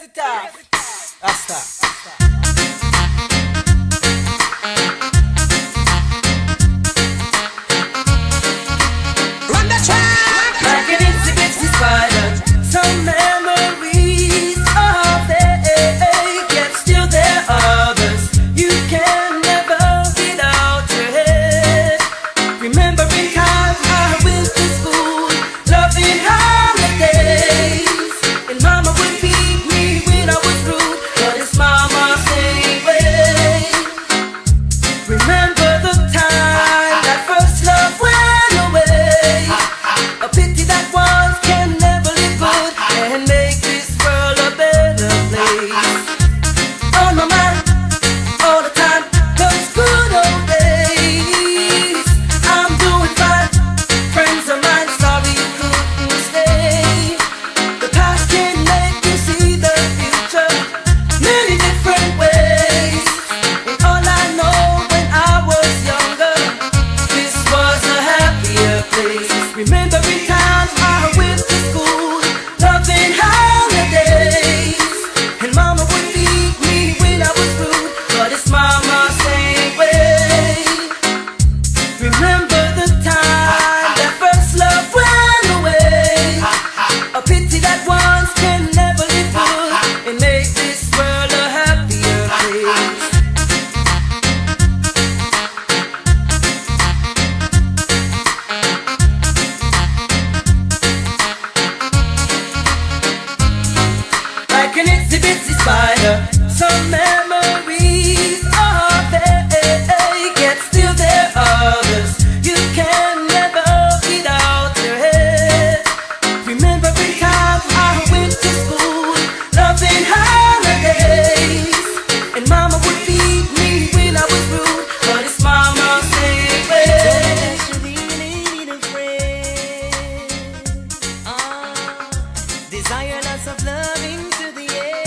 Run the track like an itsy bitsy spider. Some memories are there, yet still there are others you can never get out your head. Remembering times I went to school, loving holidays, and Mama would beat me when I was rude, but it's Mama same way. Remember the time that first love went away. A pity that ones can never live good and make this world a better place. On my mind, all the time, those good old days. I'm doing fine, friends of mine, sorry you couldn't stay. The past can make you see the future many different ways. And all I know when I was younger, this was a happier place. Remembering times I went to school, loving holidays, and Mama would beat me when I was rude, but it's Mama same way. Remember the time that first love went away. A pity that ones can never live good and make this world a happier place. Like an itsy bitsy spider, some memories are there, yet still there are others you can never get out your head. Remembering times I went to school, loving holidays, and Mama would beat me when I was rude, but it's Mama same way. Desire lots of loving to the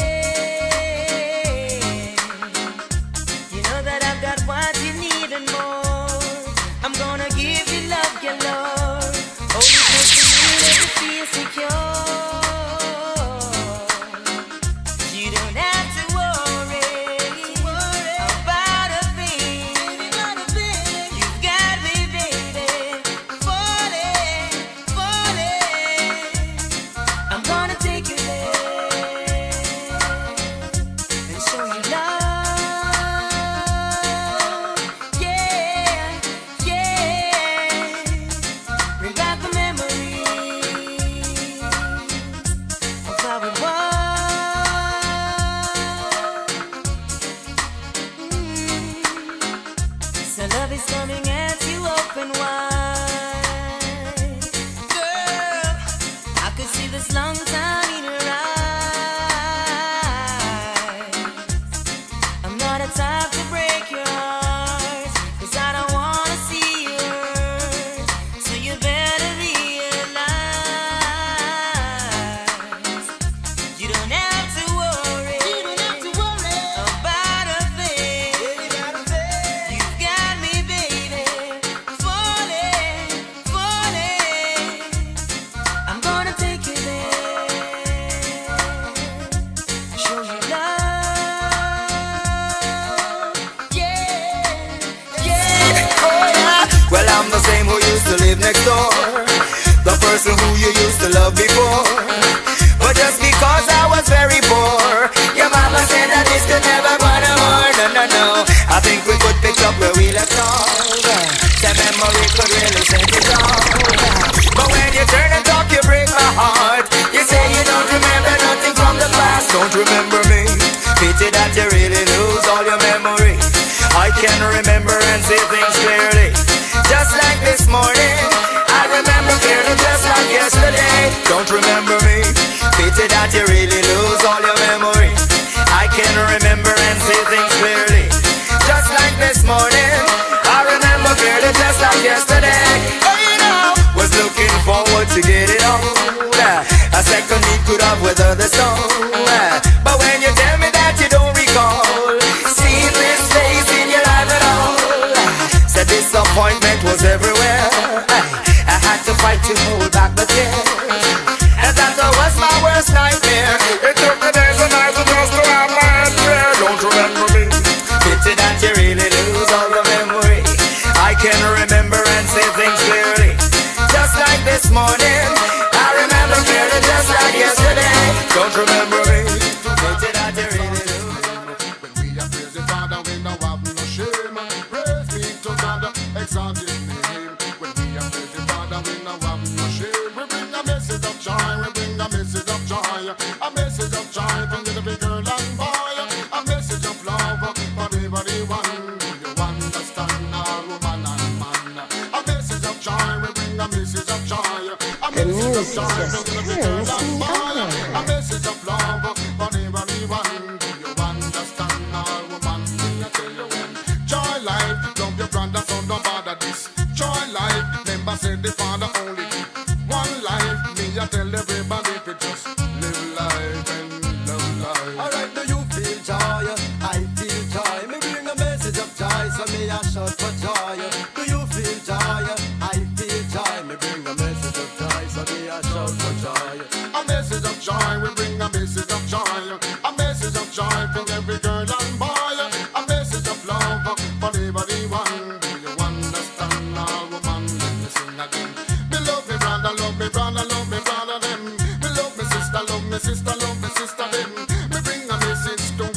end. You know that I've got what you need and more. I'm gonna give you love, your love. Only close to me, let you feel secure. You don't have to worry about a thing. You've got me, baby, falling, falling. I'm gonna take you there and show you love. Yeah, yeah. Bring back the memories of how it was. So love is coming at you open wide. Girl, I could see this long time in your eyes. I'm not a type to break your heart, 'cause I don't wanna see you hurt. So you better realize you don't have to worry about a thing. You've got me, baby, falling, falling. I'm gonna take you there, show you love. Yeah, yeah. Oh yeah. Well, I'm the same who used to live next door, the person who you used to love before. But just because I was very poor, your mama said that this could never go no more. No, no, no. I think we could pick up where we left off. The memory could really set it off. But when you turn and talk, you break my heart. You say you don't remember nothing from the past. Don't remember me. Pity that you really lose all your memory. I can remember and see things clearly, just like this morning. I remember clearly, just like yesterday. Don't remember me. Pity that you really lose all your memory. I can remember and see things clearly, just like this morning. I remember clearly, just like yesterday. Oh, you know, was looking forward to get it on. A second need could have weathered the storm. But when you tell me that you don't recall seeing this face in your life at all, said disappointment was everywhere. I had to fight to hold back the tears, and that was my worst nightmare. It took the days and nights A message of joy from every girl and boy. A message of love for everyone. Do you understand, all woman and man? A message of joy, we bring a message of joy. A message of joy from every girl and boy. A message of love for everyone. Do you understand, all woman? I tell you when. Joy life, love your brother, so don't bother this. Joy life, remember said the Father only give one life. Me I tell everybody to just live life and love life. Alright, do you feel joy? I feel joy. Me bring a message of joy, so me I shout for joy. Do you feel joy? I feel joy. Me bring a message of joy, so me I shout for joy. A message of joy, we bring a message of joy. A message of joy from every girl and boy. A message of love for everyone. Do you understand, all woman? Let me sing again. Me love me brother, love me brother, love me brother them. Me love me sister, love me sister, love me sister them. Me bring a message to